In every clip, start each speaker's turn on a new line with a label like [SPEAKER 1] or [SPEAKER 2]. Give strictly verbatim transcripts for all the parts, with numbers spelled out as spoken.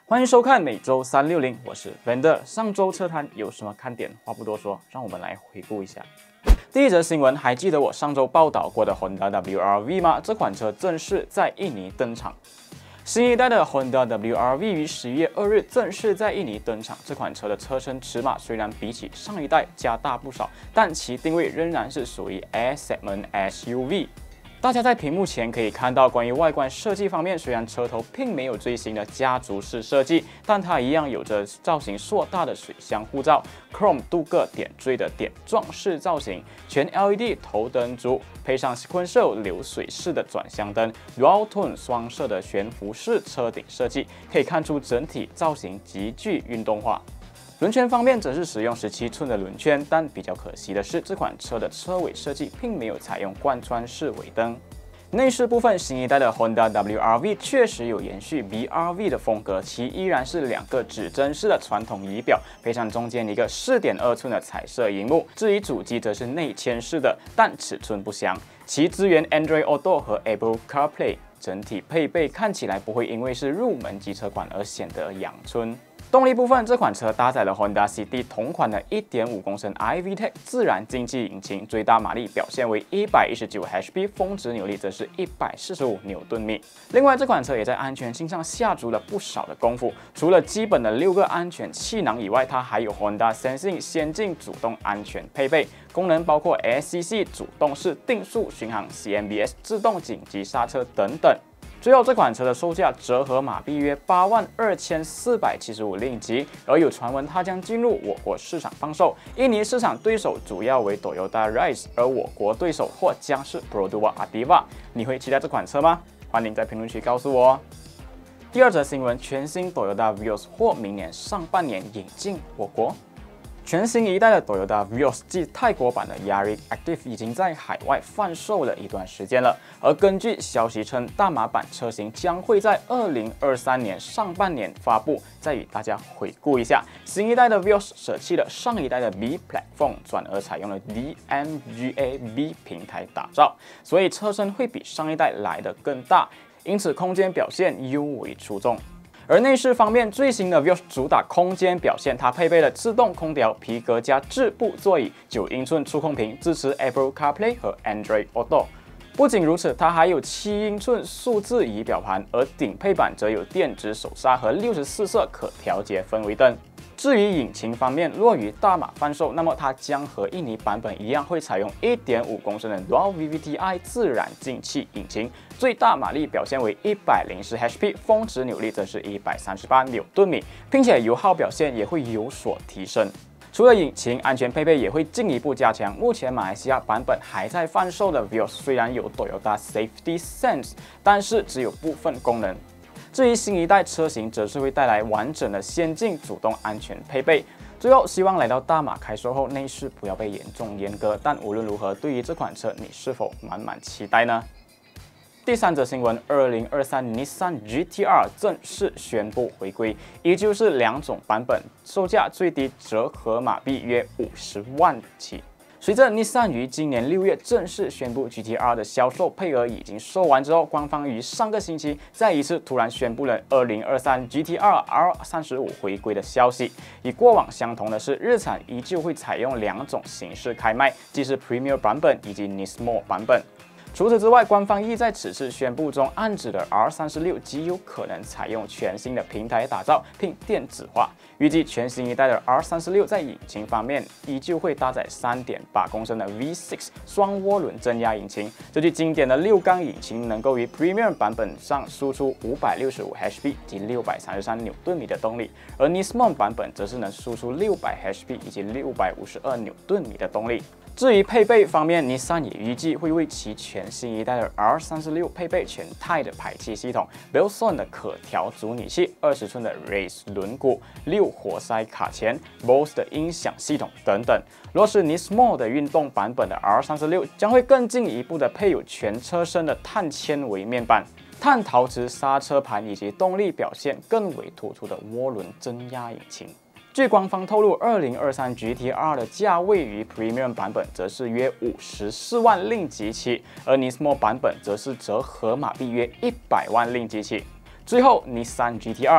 [SPEAKER 1] 欢迎收看每周三六零，我是 Vander。上周车坛有什么看点？话不多说，让我们来回顾一下。第一则新闻，还记得我上周报道过的 Honda W R V 吗？这款车正式在印尼登场。新一代的 Honda W R V 于十一月二日正式在印尼登场。这款车的车身尺码虽然比起上一代加大不少，但其定位仍然是属于 A segment S U V。大家在屏幕前可以看到，关于外观设计方面，虽然车头并没有最新的家族式设计，但它一样有着造型硕大的水箱护罩、Chrome 镀铬点缀的点状式造型、全 L E D 头灯组，配上 Sequential 流水式的转向灯、Dual Tone 双色的悬浮式车顶设计，可以看出整体造型极具运动化。轮圈方面则是使用十七寸的轮圈，但比较可惜的是，这款车的车尾设计并没有采用贯穿式尾灯。内饰部分，新一代的 Honda W R V 确实有延续 V R V 的风格，其依然是两个指针式的传统仪表，配上中间一个 四点二寸的彩色萤幕。至于主机则是内嵌式的，但尺寸不详，其支援 Android Auto 和 Apple CarPlay， 整体配备看起来不会因为是入门机车款而显得阳春。动力部分，这款车搭载了 Honda C D 同款的 一点五公升 I V TEC 自然进气引擎，最大马力表现为一百一十九 H P， 峰值扭力则是一百四十五牛顿米。另外，这款车也在安全性上下足了不少的功夫，除了基本的六个安全气囊以外，它还有 Honda Sensing 先进主动安全配备，功能包括 A C C 主动式定速巡航、C M B S 自动紧急刹车等等。最后，这款车的售价折合马币约八万二千四百七十五令吉，而有传闻它将进入我国市场放售。印尼市场对手主要为 Toyota Rise， 而我国对手或将是 Perodua Ativa。你会期待这款车吗？欢迎在评论区告诉我哦。第二则新闻，全新 Toyota Vios 或明年上半年引进我国。全新一代的 Toyota Vios 即泰国版的 Yaris Active 已经在海外贩售了一段时间了，而根据消息称，大马版车型将会在二零二三年上半年发布。再与大家回顾一下，新一代的 Vios 舍弃了上一代的 B Platform， 转而采用了 D M G A B 平台打造，所以车身会比上一代来得更大，因此空间表现尤为出众。而内饰方面，最新的 Vios 主打空间表现，它配备了自动空调、皮革加织布座椅、九英寸触控屏，支持 Apple CarPlay 和 Android Auto。不仅如此，它还有七英寸数字仪表盘，而顶配版则有电子手刹和六十四色可调节氛围灯。至于引擎方面，若于大马贩售，那么它将和印尼版本一样，会采用 一点五公升的 Dual V V T I 自然进气引擎，最大马力表现为一百零四 H P， 峰值扭力则是一百三十八牛顿米，并且油耗表现也会有所提升。除了引擎，安全配备也会进一步加强。目前马来西亚版本还在贩售的 Vios 虽然有 Toyota Safety Sense， 但是只有部分功能。至于新一代车型，则是会带来完整的先进主动安全配备。最后，希望来到大马开售后，内饰不要被严重阉割。但无论如何，对于这款车，你是否满满期待呢？第三则新闻，二零二三 Nissan G T R 正式宣布回归，依旧是两种版本，售价最低折合马币约五十万起。随着 Nissan 于今年六月正式宣布 G T R 的销售配额已经售完之后，官方于上个星期再一次突然宣布了二零二三 G T R R 三十五回归的消息。与过往相同的是，日产依旧会采用两种形式开卖，即是 Premier 版本以及 Nismo 版本。除此之外，官方亦在此次宣布中暗指的 R 三十六极有可能采用全新的平台打造并电子化。预计全新一代的 R 三十六在引擎方面依旧会搭载 三点八公升的 V 六 双涡轮增压引擎，这具经典的六缸引擎能够于 Premium 版本上输出五百六十五 H P 及六百三十三牛顿米的动力，而 Nismo 版本则是能输出六百 H P 以及六百五十二牛顿米的动力。至于配备方面， Nissan 也预计会为其全新一代的 R 三十六配备全钛的排气系统、Belson 的可调阻尼器、二十寸的 Race 轮毂、六活塞卡钳、Bose 的音响系统等等。若是 Nismo 的运动版本的 R 三十六，将会更进一步的配有全车身的碳纤维面板、碳陶瓷刹车盘以及动力表现更为突出的涡轮增压引擎。据官方透露，二零二三 G T R 的价位于 Premium 版本则是约五十四万令吉起，而 Nismo 版本则是折合马币约一百万令吉起。最后 ，Nissan G T R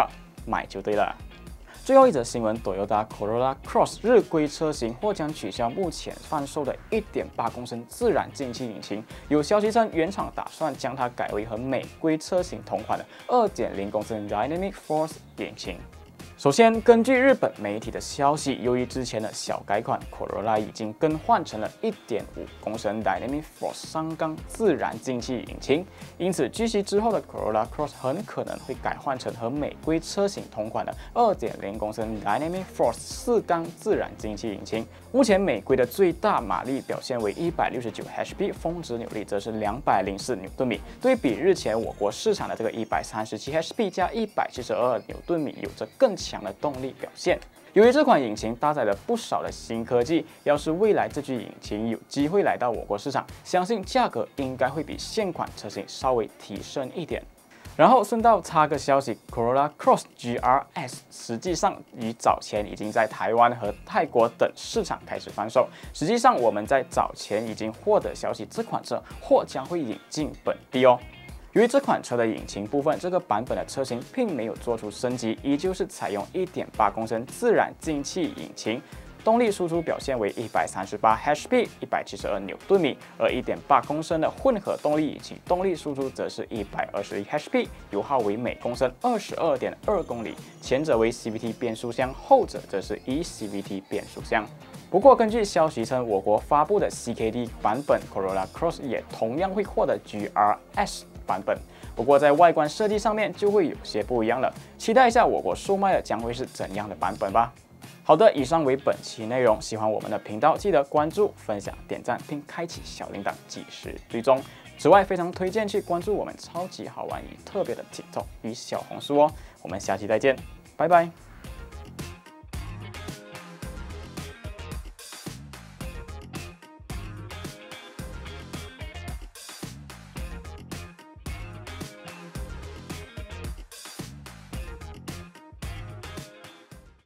[SPEAKER 1] 买就对了。最后一则新闻 ，Toyota Corolla Cross 日规车型或将取消目前贩售的 一点八公升自然进气引擎。有消息称，原厂打算将它改为和美规车型同款的 二点零公升 Dynamic Force 引擎。首先，根据日本媒体的消息，由于之前的小改款 Corolla 已经更换成了 一点五公升 Dynamic Force 双缸自然进气引擎，因此据悉之后的 Corolla Cross 很可能会改换成和美规车型同款的 二点零公升 Dynamic Force 四缸自然进气引擎。目前美规的最大马力表现为一百六十九 H P， 峰值扭力则是两百零四牛顿米，对比日前我国市场的这个一百三十七 H P 加一百七十二牛顿米，有着更强的动力表现。由于这款引擎搭载了不少的新科技，要是未来这具引擎有机会来到我国市场，相信价格应该会比现款车型稍微提升一点。然后顺道插个消息 ，Corolla Cross G R S 实际上于早前已经在台湾和泰国等市场开始贩售。实际上我们在早前已经获得消息，这款车或将会引进本地哦。由于这款车的引擎部分，这个版本的车型并没有做出升级，依旧是采用 一点八公升自然进气引擎。动力输出表现为一百三十八 H P， 一百七十二牛顿米，而 一点八公升的混合动力引擎动力输出则是一百二十一 H P， 油耗为每公升 二十二点二公里，前者为 C V T 变速箱，后者则是 E C V T 变速箱。不过，根据消息称，我国发布的 C K D 版本 Corolla Cross 也同样会获得 G R S 版本，不过在外观设计上面就会有些不一样了。期待一下我国售卖的将会是怎样的版本吧。好的，以上为本期内容。喜欢我们的频道，记得关注、分享、点赞，并开启小铃铛，及时追踪。此外，非常推荐去关注我们超级好玩与特别的 TikTok 与小红书哦。我们下期再见，拜拜。